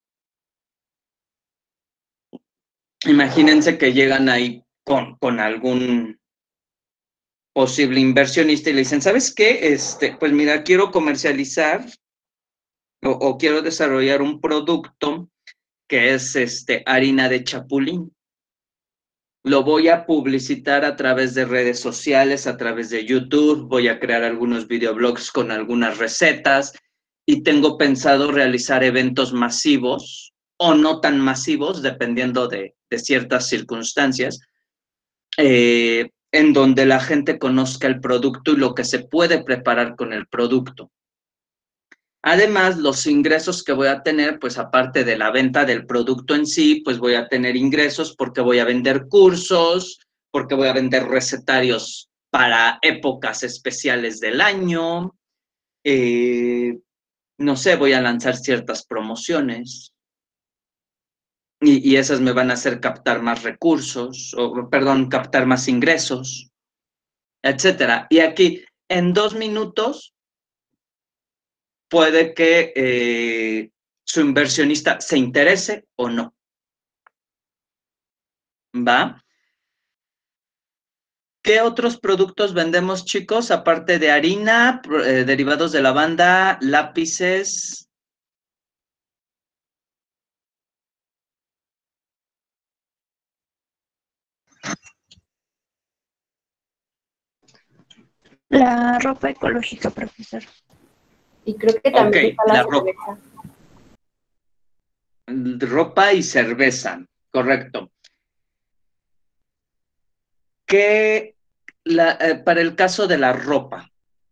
Imagínense que llegan ahí con, con algún posible inversionista y le dicen, ¿sabes qué? Este, pues mira, quiero comercializar o, o quiero desarrollar un producto que es este, harina de chapulín. Lo voy a publicitar a través de redes sociales, a través de YouTube, voy a crear algunos videoblogs con algunas recetas y tengo pensado realizar eventos masivos o no tan masivos, dependiendo de, de ciertas circunstancias, eh, en donde la gente conozca el producto y lo que se puede preparar con el producto. Además, los ingresos que voy a tener, pues aparte de la venta del producto en sí, pues voy a tener ingresos porque voy a vender cursos, porque voy a vender recetarios para épocas especiales del año, eh, no sé, voy a lanzar ciertas promociones y, y esas me van a hacer captar más recursos, o perdón, captar más ingresos, etcétera. Y aquí, en dos minutos, puede que eh, su inversionista se interese o no. ¿Va? ¿Qué otros productos vendemos, chicos? Aparte de harina, eh, derivados de lavanda, lápices. La ropa ecológica, profesor. Y creo que también Ok, está la, la ropa. cerveza. Ropa y cerveza, correcto. ¿Qué, la, eh, para el caso de la ropa,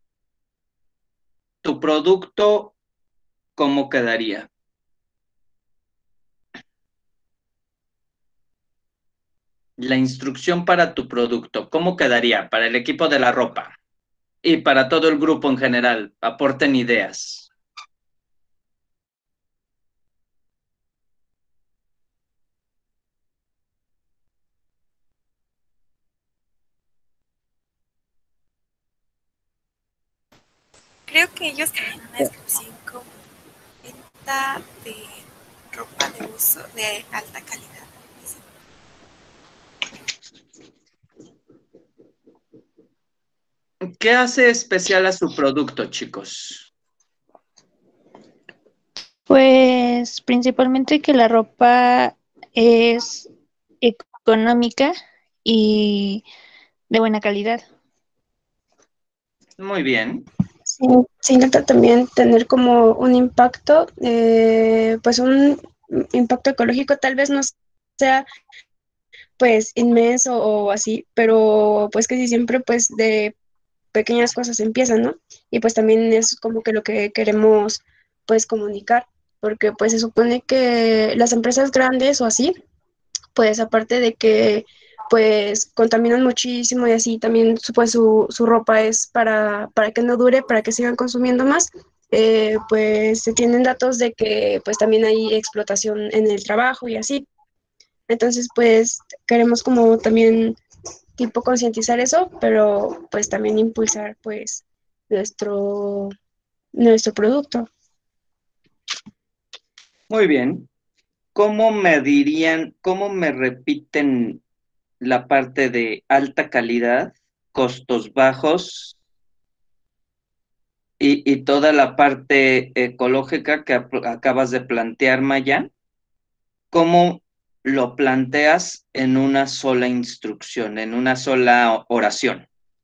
tu producto, cómo quedaría? La instrucción para tu producto, ¿cómo quedaría para el equipo de la ropa? Y para todo el grupo en general, aporten ideas. Creo que ellos tienen una descripción como venta de ropa de uso de alta calidad. ¿Qué hace especial a su producto, chicos? Pues principalmente que la ropa es económica y de buena calidad. Muy bien. Sí, se intenta también tener como un impacto, eh, pues un impacto ecológico, tal vez no sea pues inmenso o así, pero pues que sí siempre pues de pequeñas cosas empiezan, ¿no? Y pues también es como que lo que queremos pues comunicar, porque pues se supone que las empresas grandes o así, pues aparte de que pues contaminan muchísimo y así también su- pues su, su ropa es para, para que no dure, para que sigan consumiendo más, eh, pues se tienen datos de que pues también hay explotación en el trabajo y así. Entonces pues queremos como también tipo concientizar eso, pero pues también impulsar pues nuestro, nuestro producto. Muy bien. ¿Cómo me dirían, cómo me repiten la parte de alta calidad, costos bajos y, y toda la parte ecológica que ap- acabas de plantear, Maya? ¿Cómo lo planteas en una sola instrucción, en una sola oración?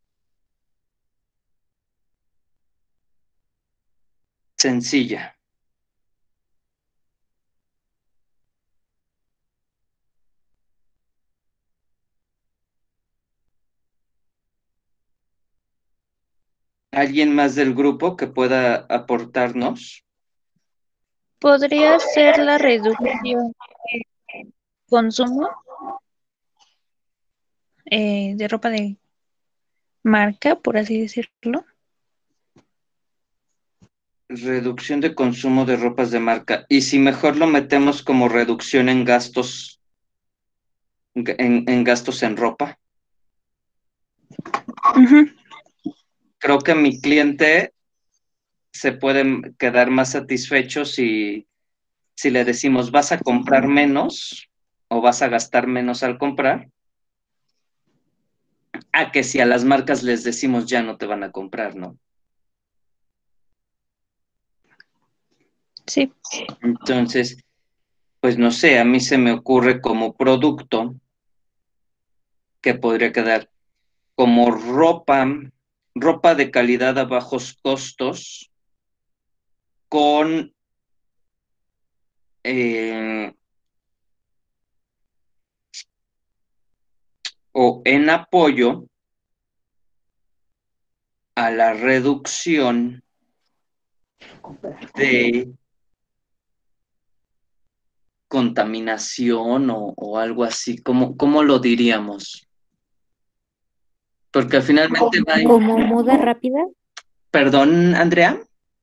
sencilla. ¿Alguien más del grupo que pueda aportarnos? ¿Podría ser la reducción de consumo eh, de ropa de marca, por así decirlo? Reducción de consumo de ropas de marca. Y si mejor lo metemos como reducción en gastos, en, en gastos en ropa. Ujú. Creo que mi cliente se puede quedar más satisfecho si, si le decimos vas a comprar menos o vas a gastar menos al comprar, a que si a las marcas les decimos ya no te van a comprar, ¿no? Sí. Entonces, pues no sé, a mí se me ocurre como producto que podría quedar como ropa, ropa de calidad a bajos costos con eh, o en apoyo a la reducción de contaminación o, o algo así. ¿Cómo, cómo lo diríamos? Porque finalmente va a... Como moda rápida, Perdón, Andrea.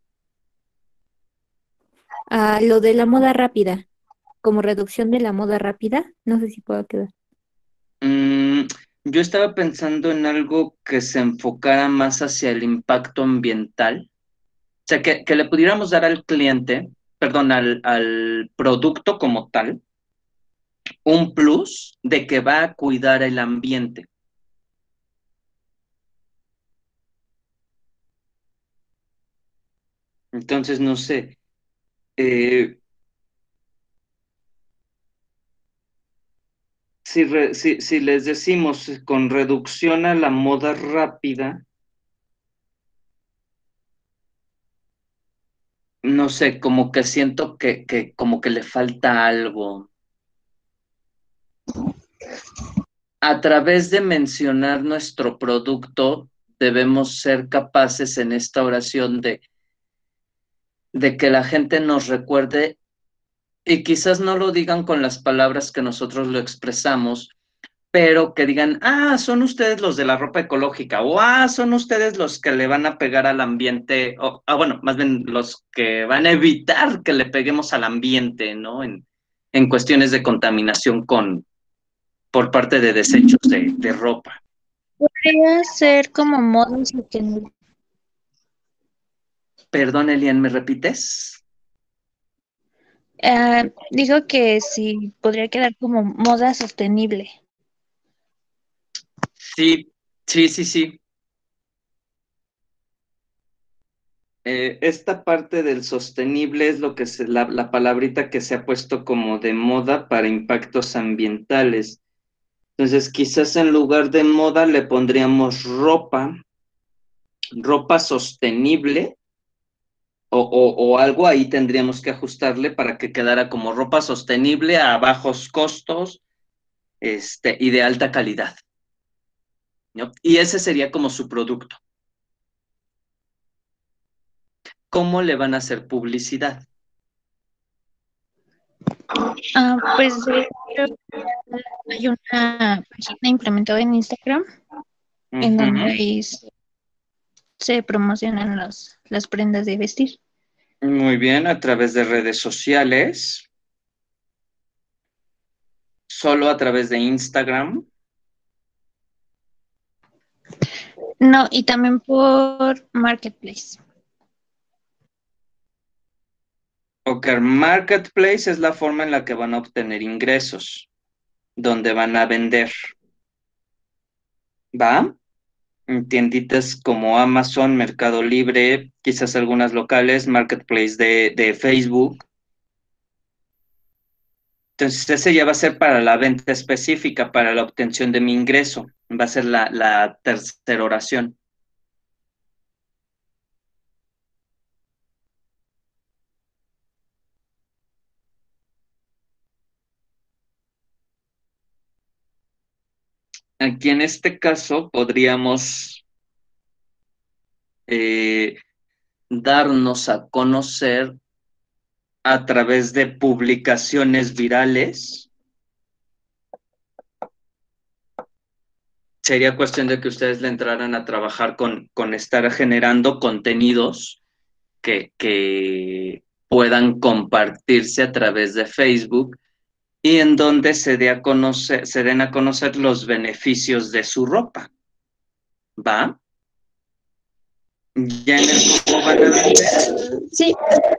a lo de la moda rápida, como reducción de la moda rápida, no sé si puedo quedar. Mm, yo estaba pensando en algo que se enfocara más hacia el impacto ambiental. O sea, que, que le pudiéramos dar al cliente, perdón, al, al producto como tal, un plus de que va a cuidar el ambiente. Entonces, no sé, eh, si, re- si, si les decimos con reducción a la moda rápida, no sé, como que siento que, que como que le falta algo. A través de mencionar nuestro producto, debemos ser capaces en esta oración de, de que la gente nos recuerde y quizás no lo digan con las palabras que nosotros lo expresamos, pero que digan, ah, son ustedes los de la ropa ecológica, o ah, son ustedes los que le van a pegar al ambiente, o ah, bueno, más bien los que van a evitar que le peguemos al ambiente, ¿no? En, en cuestiones de contaminación con, por parte de desechos de, de ropa. Podría ser como moda sostenible. Perdón, Elian, ¿me repites? Ah, digo que sí, podría quedar como moda sostenible. Sí, sí, sí, sí. Eh, esta parte del sostenible es lo que se, la, la palabrita que se ha puesto como de moda para impactos ambientales. Entonces, quizás en lugar de moda le pondríamos ropa, ropa sostenible o, o, o algo ahí tendríamos que ajustarle para que quedara como ropa sostenible a bajos costos, este, y de alta calidad, ¿no? Y ese sería como su producto. ¿Cómo le van a hacer publicidad? Ah, pues de hecho, hay una página implementada en Instagram en donde Ujú. ahí se, se promocionan los, las prendas de vestir. Muy bien, a través de redes sociales, solo a través de Instagram. No, y también por Marketplace. Ok, Marketplace es la forma en la que van a obtener ingresos, donde van a vender. ¿Va? En tienditas como Amazon, Mercado Libre, quizás algunas locales, Marketplace de, de Facebook. Entonces, ese ya va a ser para la venta específica, para la obtención de mi ingreso. Va a ser la, la tercera oración. aquí en este caso podríamos eh, darnos a conocer a través de publicaciones virales. Sería cuestión de que ustedes le entraran a trabajar con, con estar generando contenidos que, que puedan compartirse a través de Facebook y en donde se, dé a conocer, se den a conocer los beneficios de su ropa. ¿Va? ¿Ya en el grupo van a vender? Sí,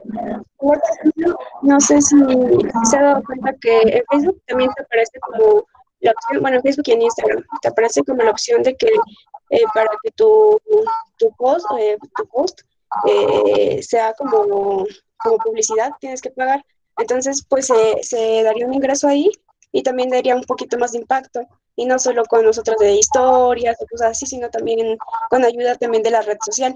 no sé si se ha dado cuenta que en Facebook también te aparece como la opción, bueno, en Facebook y en Instagram, te aparece como la opción de que eh, para que tu, tu post, eh, tu post eh, sea como, como publicidad, tienes que pagar. Entonces, pues eh, se daría un ingreso ahí y también daría un poquito más de impacto. Y no solo con nosotros de historias o cosas así, sino también con ayuda también de la red social.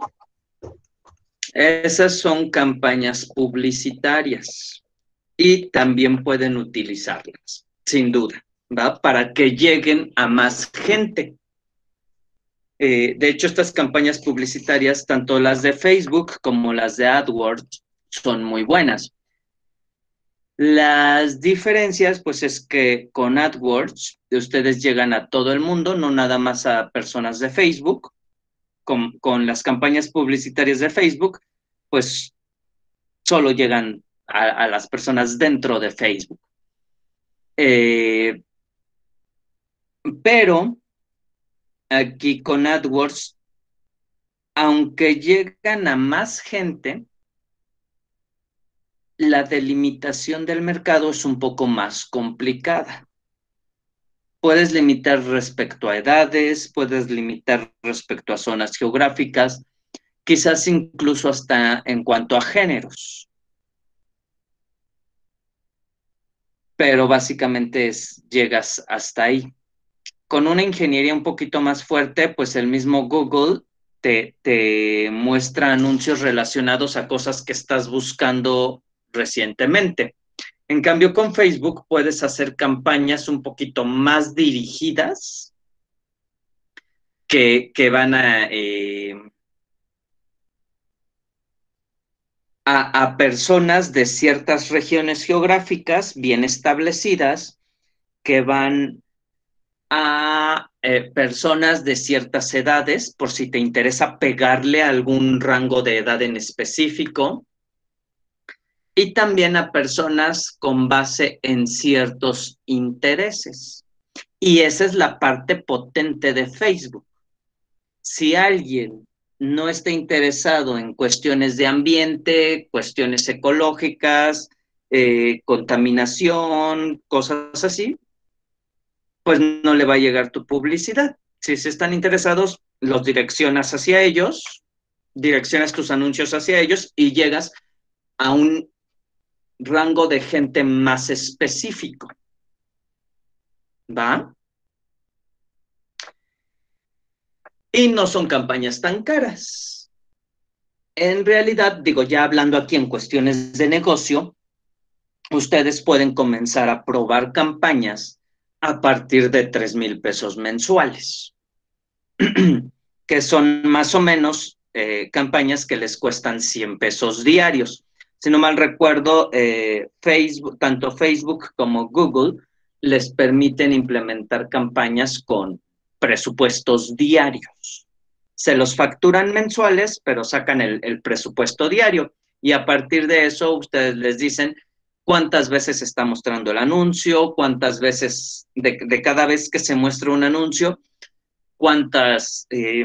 Esas son campañas publicitarias y también pueden utilizarlas, sin duda, ¿va? Para que lleguen a más gente. Eh, de hecho, estas campañas publicitarias, tanto las de Facebook como las de AdWords, son muy buenas. Las diferencias, pues, es que con AdWords ustedes llegan a todo el mundo, no nada más a personas de Facebook. Con, con las campañas publicitarias de Facebook, pues, solo llegan a, a las personas dentro de Facebook. Eh, pero aquí con AdWords, aunque llegan a más gente, la delimitación del mercado es un poco más complicada. Puedes limitar respecto a edades, puedes limitar respecto a zonas geográficas, quizás incluso hasta en cuanto a géneros. Pero básicamente es, llegas hasta ahí. Con una ingeniería un poquito más fuerte, pues el mismo Google te, te muestra anuncios relacionados a cosas que estás buscando recientemente. En cambio, con Facebook puedes hacer campañas un poquito más dirigidas que, que van a, eh, a, a personas de ciertas regiones geográficas bien establecidas que van a eh, personas de ciertas edades, por si te interesa pegarle a algún rango de edad en específico, y también a personas con base en ciertos intereses. Y esa es la parte potente de Facebook. Si alguien no está interesado en cuestiones de ambiente, cuestiones ecológicas, eh, contaminación, cosas así, pues no le va a llegar tu publicidad. Si se están interesados, los direccionas hacia ellos, direccionas tus anuncios hacia ellos y llegas a un rango de gente más específico. ¿Va? Y no son campañas tan caras. En realidad, digo, ya hablando aquí en cuestiones de negocio, ustedes pueden comenzar a probar campañas a partir de tres mil pesos mensuales, que son más o menos eh, campañas que les cuestan cien pesos diarios. Si no mal recuerdo, eh, Facebook, tanto Facebook como Google les permiten implementar campañas con presupuestos diarios. Se los facturan mensuales, pero sacan el, el presupuesto diario. Y a partir de eso, ustedes les dicen cuántas veces está mostrando el anuncio, cuántas veces, de, de cada vez que se muestra un anuncio, cuántas, eh,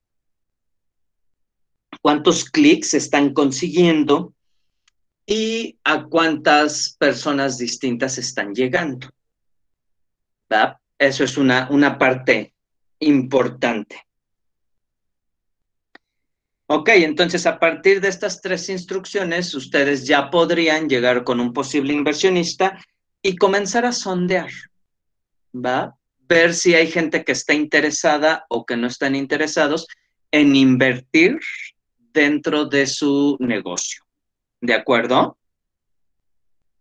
cuántos clics están consiguiendo y a cuántas personas distintas están llegando. ¿Verdad? Eso es una, una parte importante. Ok, entonces a partir de estas tres instrucciones, ustedes ya podrían llegar con un posible inversionista y comenzar a sondear, ¿va? Ver si hay gente que está interesada o que no están interesados en invertir dentro de su negocio. ¿De acuerdo?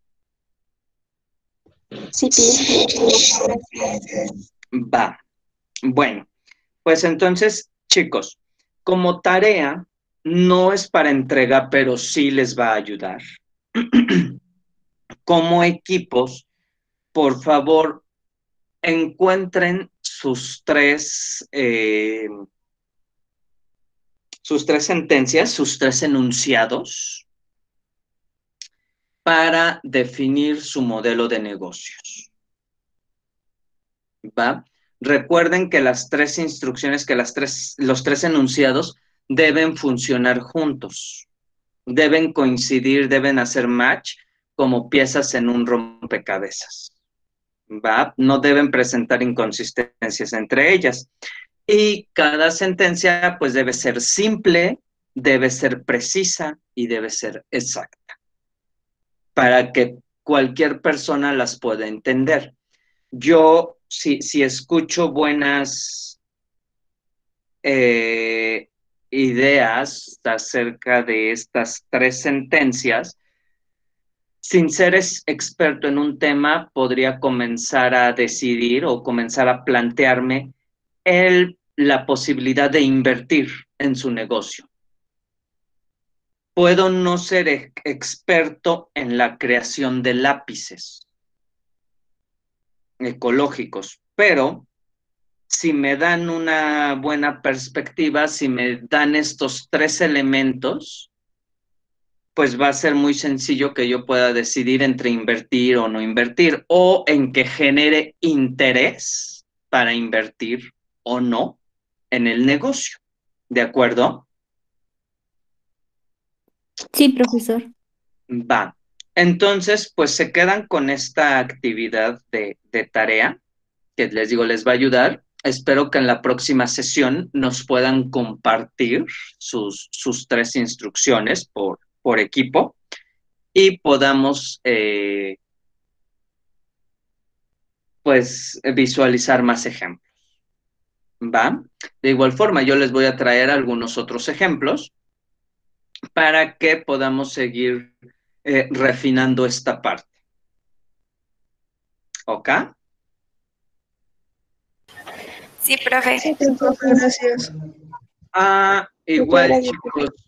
Sí, sí. Va. Bueno, pues entonces, chicos, como tarea, no es para entrega, pero sí les va a ayudar. Como equipos, por favor, encuentren sus tres, eh, sus tres sentencias, sus tres enunciados para definir su modelo de negocios. ¿Va? Recuerden que las tres instrucciones, que las tres, los tres enunciados deben funcionar juntos, deben coincidir, deben hacer match como piezas en un rompecabezas. ¿Va? No deben presentar inconsistencias entre ellas. Y cada sentencia pues debe ser simple, debe ser precisa y debe ser exacta para que cualquier persona las pueda entender. Yo, si, si escucho buenas eh, ideas acerca de estas tres sentencias, sin ser experto en un tema, podría comenzar a decidir o comenzar a plantearme el, la posibilidad de invertir en su negocio. Puedo no ser ex experto en la creación de lápices ecológicos, pero si me dan una buena perspectiva, si me dan estos tres elementos, pues va a ser muy sencillo que yo pueda decidir entre invertir o no invertir, o en que genere interés para invertir o no en el negocio. ¿De acuerdo? Sí, profesor. Va. Entonces, pues se quedan con esta actividad de, de tarea, que les digo, les va a ayudar. Espero que en la próxima sesión nos puedan compartir sus, sus tres instrucciones por, por equipo y podamos eh, pues visualizar más ejemplos. ¿Va? De igual forma, yo les voy a traer algunos otros ejemplos para que podamos seguir eh, refinando esta parte. ¿Ok? Sí, profe. Sí, profe, gracias. Ah, igual, Muchas gracias, chicos,